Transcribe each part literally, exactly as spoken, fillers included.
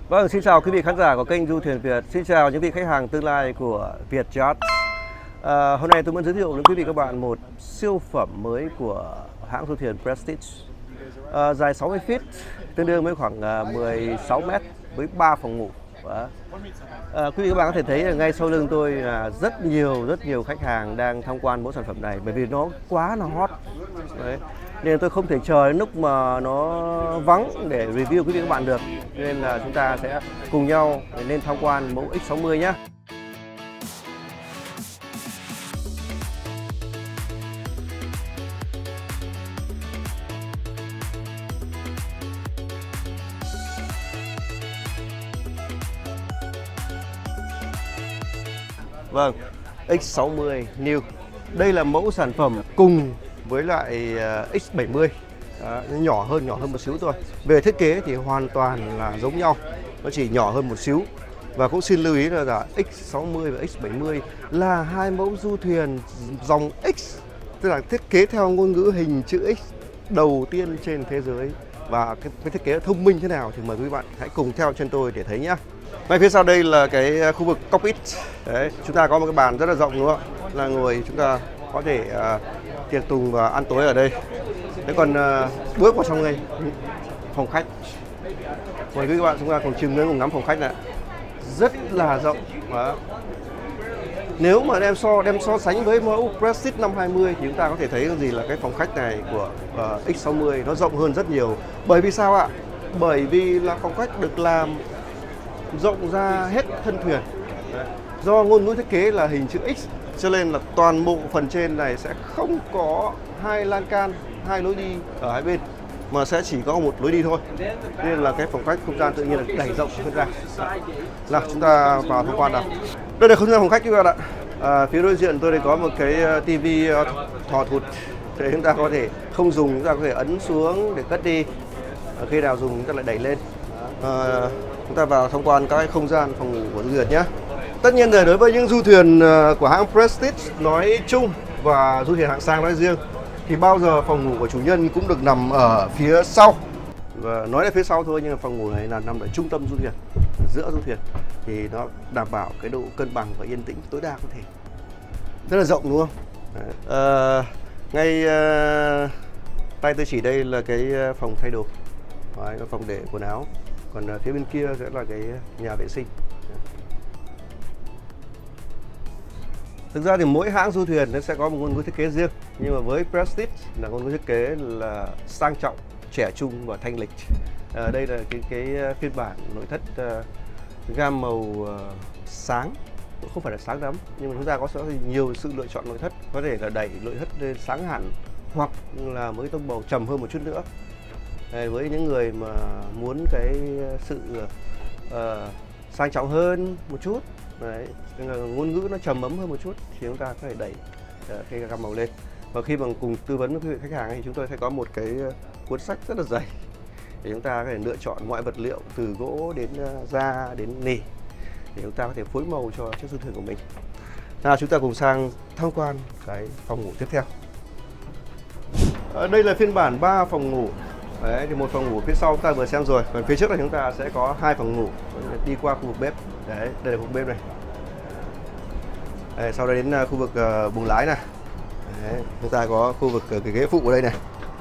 Vâng, xin chào quý vị khán giả của kênh Du Thuyền Việt. Xin chào những vị khách hàng tương lai của Vietjet. À, hôm nay tôi muốn giới thiệu đến quý vị các bạn một siêu phẩm mới của hãng du thuyền Prestige. À, dài sáu mươi feet, tương đương với khoảng mười sáu mét với ba phòng ngủ. À, quý vị các bạn có thể thấy là ngay sau lưng tôi là rất nhiều rất nhiều khách hàng đang tham quan mẫu sản phẩm này, bởi vì nó quá là hot. Đấy. Nên tôi không thể chờ đến lúc mà nó vắng để review quý vị các bạn được. Nên là chúng ta sẽ cùng nhau lên tham quan mẫu X sáu mươi nhé. Vâng, X sáu mươi New. Đây là mẫu sản phẩm cùng với lại X bảy mươi. Đó, nhỏ hơn nhỏ hơn một xíu thôi. Về thiết kế thì hoàn toàn là giống nhau, nó chỉ nhỏ hơn một xíu. Và cũng xin lưu ý là, là X sáu mươi và X bảy mươi là hai mẫu du thuyền dòng X, tức là thiết kế theo ngôn ngữ hình chữ X đầu tiên trên thế giới. Và cái, cái thiết kế thông minh thế nào thì mời quý bạn hãy cùng theo chân tôi để thấy nhé. Ngay phía sau đây là cái khu vực cockpit. Đấy, chúng ta có một cái bàn rất là rộng đúng không ạ? Là ngồi chúng ta có thể uh, tiệc tùng và ăn tối ở đây. Thế còn uh, bước vào trong đây phòng khách. Mời quý bạn chúng ta cùng chiêm ngưỡng cùng ngắm phòng khách này. Rất là rộng. Đó. Nếu mà đem so đem so sánh với mẫu Prestige năm hai mươi thì chúng ta có thể thấy gì là cái phòng khách này của uh, X sáu mươi nó rộng hơn rất nhiều. Bởi vì sao ạ? Bởi vì là phòng khách được làm rộng ra hết thân thuyền. Đấy. Do ngôn ngữ thiết kế là hình chữ X cho nên là toàn bộ phần trên này sẽ không có hai lan can, hai lối đi ở hai bên, mà sẽ chỉ có một lối đi thôi. Nên là cái phòng khách không gian tự nhiên là đẩy rộng hơn ra. Nào chúng ta vào tham quan nào. Đây là không gian phòng khách các bạn ạ. À, phía đối diện tôi đây có một cái tivi thò thụt. Để chúng ta có thể không dùng chúng ta có thể ấn xuống để cất đi. À, khi nào dùng chúng ta lại đẩy lên. À, chúng ta vào tham quan các không gian phòng ngủ của du thuyền nhé. Tất nhiên là đối với những du thuyền của hãng Prestige nói chung và du thuyền hạng sang nói riêng thì bao giờ phòng ngủ của chủ nhân cũng được nằm ở phía sau. Và nói là phía sau thôi nhưng mà phòng ngủ này là nằm ở trung tâm du thuyền, giữa du thuyền thì nó đảm bảo cái độ cân bằng và yên tĩnh tối đa có thể. Rất là rộng đúng không? À, ngay uh, tay tôi chỉ đây là cái phòng thay đồ. Đấy, cái phòng để quần áo. Còn phía bên kia sẽ là cái nhà vệ sinh. Thực ra thì mỗi hãng du thuyền nó sẽ có một ngôn ngữ thiết kế riêng. Nhưng mà với Prestige là ngôn ngữ thiết kế là sang trọng, trẻ trung và thanh lịch. À, đây là cái, cái phiên bản nội thất uh, gam màu uh, sáng. Không phải là sáng lắm, nhưng mà chúng ta có sẽ nhiều sự lựa chọn nội thất. Có thể là đẩy nội thất lên sáng hẳn, hoặc là với tông màu trầm hơn một chút nữa. Đấy, với những người mà muốn cái sự uh, sang trọng hơn một chút, đấy, ngôn ngữ nó trầm ấm hơn một chút thì chúng ta có thể đẩy uh, cái gam màu lên. Và khi mà cùng tư vấn với quý vị khách hàng thì chúng tôi sẽ có một cái cuốn sách rất là dày để chúng ta có thể lựa chọn mọi vật liệu từ gỗ đến uh, da đến nỉ để chúng ta có thể phối màu cho chiếc du thuyền của mình. Nào chúng ta cùng sang tham quan cái phòng ngủ tiếp theo. Uh, đây là phiên bản ba phòng ngủ. Đấy, thì một phòng ngủ phía sau chúng ta vừa xem rồi, còn phía trước là chúng ta sẽ có hai phòng ngủ đi qua khu vực bếp. Đấy, đây là khu vực bếp này. Đấy, sau đó đến khu vực uh, buồng lái này. Đấy, chúng ta có khu vực uh, cái ghế phụ ở đây này.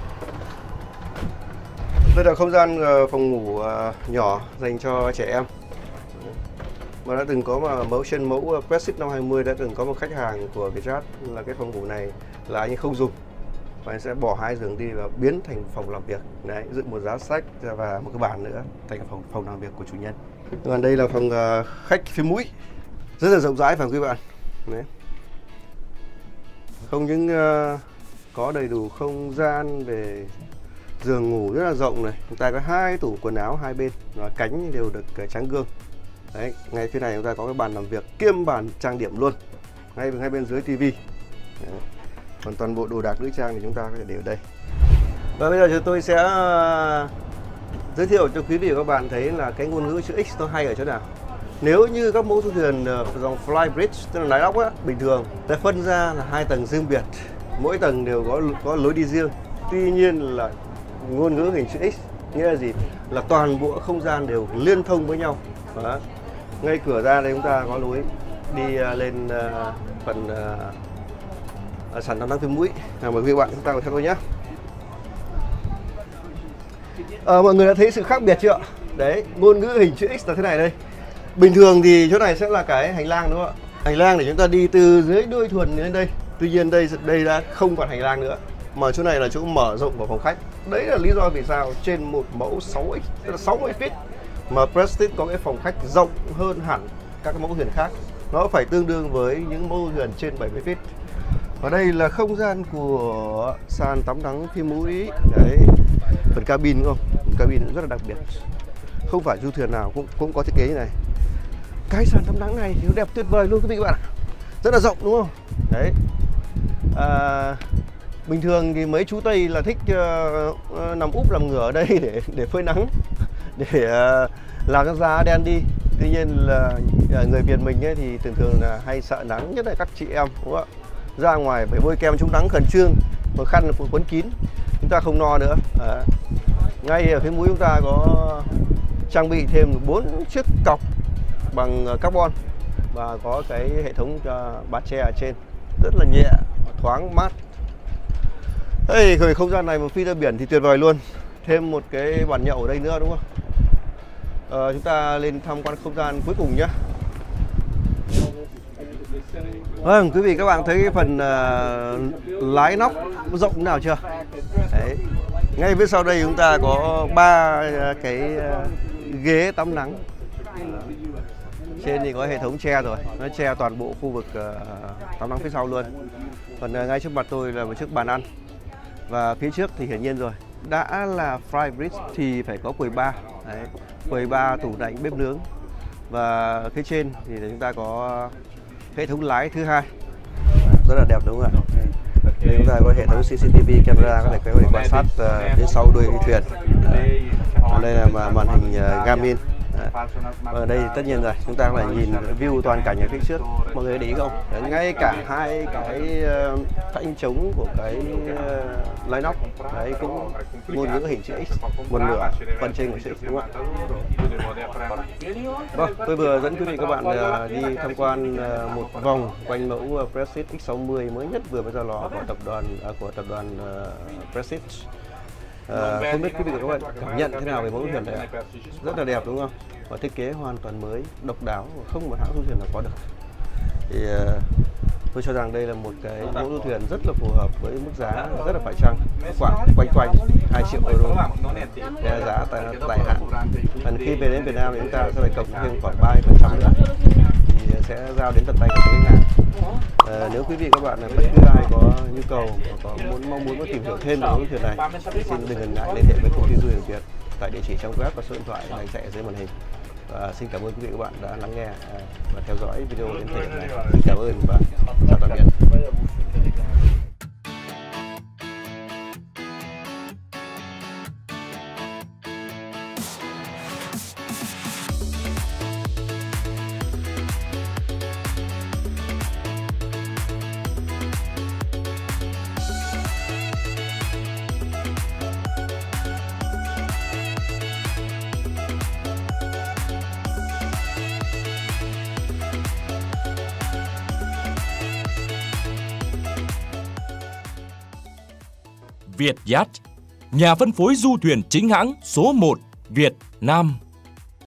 Đây là không gian uh, phòng ngủ uh, nhỏ dành cho trẻ em. Mà đã từng có mà mẫu trên mẫu uh, Prestige năm hai mươi đã từng có một khách hàng của Vietjet là cái phòng ngủ này là anh không dùng. Và anh sẽ bỏ hai giường đi và biến thành phòng làm việc. Đấy, dựng một giá sách và một cái bàn nữa thành phòng phòng làm việc của chủ nhân. Còn đây là phòng uh, khách phía mũi, rất là rộng rãi phải không quý bạn? Đấy. Không những uh, có đầy đủ không gian về giường ngủ rất là rộng này, chúng ta có hai tủ quần áo hai bên và cánh đều được uh, trắng gương. Đấy, ngay phía này chúng ta có cái bàn làm việc kiêm bàn trang điểm luôn, ngay ngay bên dưới tivi. Còn toàn bộ đồ đạc nữ trang thì chúng ta có thể để ở đây. Và bây giờ chúng tôi sẽ giới thiệu cho quý vị và các bạn thấy là cái ngôn ngữ chữ X nó hay ở chỗ nào. Nếu như các mẫu du thuyền dòng Flybridge, tức là lái ốc á, bình thường sẽ phân ra là hai tầng riêng biệt, mỗi tầng đều có có lối đi riêng. Tuy nhiên là ngôn ngữ hình chữ X Nghĩa là gì? Là toàn bộ không gian đều liên thông với nhau. Đó. Ngay cửa ra đây chúng ta có lối đi lên uh, phần uh, sàn tắm nắng phím mũi. À, mời quý bạn chúng ta cùng theo tôi nhé. À, mọi người đã thấy sự khác biệt chưa? Đấy, ngôn ngữ hình chữ X là thế này đây. Bình thường thì chỗ này sẽ là cái hành lang đúng không ạ? Hành lang để chúng ta đi từ dưới đuôi thuyền đến đây. Tuy nhiên đây đây đã không còn hành lang nữa, mà chỗ này là chỗ mở rộng của phòng khách. Đấy là lý do vì sao trên một mẫu sáu x, tức là sáu mươi feet mà Prestige có cái phòng khách rộng hơn hẳn các cái mẫu thuyền khác. Nó phải tương đương với những mẫu thuyền trên bảy mươi feet. Ở đây là không gian của sàn tắm nắng phím mũi. Đấy, phần cabin đúng không? Phần cabin rất là đặc biệt. Không phải du thuyền nào cũng cũng có thiết kế như này. Cái sàn tắm nắng này thì nó đẹp tuyệt vời luôn quý vị các bạn ạ. Rất là rộng đúng không? Đấy. À, bình thường thì mấy chú Tây là thích uh, uh, nằm úp làm ngửa ở đây để để phơi nắng, để uh, làm cho da đen đi. Tuy nhiên là uh, người Việt mình ấy thì thường thường là hay sợ nắng, nhất là các chị em đúng không ạ? Ra ngoài phải bôi kem chống nắng khẩn trương, một khăn quấn kín, chúng ta không no nữa. À, ngay ở phía mũi chúng ta có trang bị thêm bốn chiếc cọc bằng carbon và có cái hệ thống bát che ở trên, rất là nhẹ, thoáng mát. Hey, rồi không gian này một phi ra biển thì tuyệt vời luôn. Thêm một cái bàn nhậu ở đây nữa đúng không? À, chúng ta lên tham quan không gian cuối cùng nhé. Vâng, quý vị các bạn thấy cái phần uh, lái nóc rộng thế nào chưa? Đấy. Ngay phía sau đây chúng ta có ba cái uh, ghế tắm nắng. Trên thì có hệ thống che rồi, nó che toàn bộ khu vực uh, tắm nắng phía sau luôn. Còn uh, ngay trước mặt tôi là một chiếc bàn ăn. Và phía trước thì hiển nhiên rồi, đã là Fly Bridge thì phải có quầy bar. Đấy, quầy bar, tủ lạnh, bếp nướng. Và phía trên thì chúng ta có hệ thống lái thứ hai, rất là đẹp đúng không ạ? Đây chúng ta có hệ thống xê xê tê vê camera, có thể có thể quan sát uh, phía sau đuôi thuyền. Uh, đây là màn hình uh, Garmin. Ở đây tất nhiên rồi, chúng ta có thể nhìn view toàn cảnh ở phía trước. Mọi người để ý không? Đấy, ngay cả hai cái uh, thanh chống của cái uh, lái nóc đấy cũng ngôn ngữ hình chữ X, một nửa phần trên của chữ X đúng không ạ? Vâng, tôi vừa dẫn quý vị các bạn uh, đi tham quan uh, một vòng quanh mẫu uh, Prestige X sáu mươi mới nhất vừa mới ra lò của tập đoàn uh, của tập đoàn uh, Prestige. À, không biết quý vị và các bạn cảm nhận thế nào về mẫu thuyền này? Rất là đẹp đúng không? Và thiết kế hoàn toàn mới, độc đáo, không một hãng du thuyền nào có được. Thì uh, tôi cho rằng đây là một cái mẫu du thuyền rất là phù hợp với mức giá rất là phải chăng, khoảng quanh quanh hai triệu euro, đây là giá tại, tại hãng. Còn khi về đến Việt Nam thì chúng ta sẽ phải cộng thêm khoảng ba mươi phần trăm nữa thì sẽ giao đến tận tay của khách hàng. À, nếu quý vị các bạn là bất cứ ai có nhu cầu có muốn mong muốn có tìm hiểu thêm về mẫu thuyền này, xin đừng ngần ngại liên hệ với công ty du thuyền Việt tại địa chỉ trong web và số điện thoại đang chạy ở dưới màn hình. Và xin cảm ơn quý vị các bạn đã lắng nghe và theo dõi video đến thời điểm này. Xin cảm ơn và chào tạm biệt. Vietyacht, nhà phân phối du thuyền chính hãng số một Việt Nam.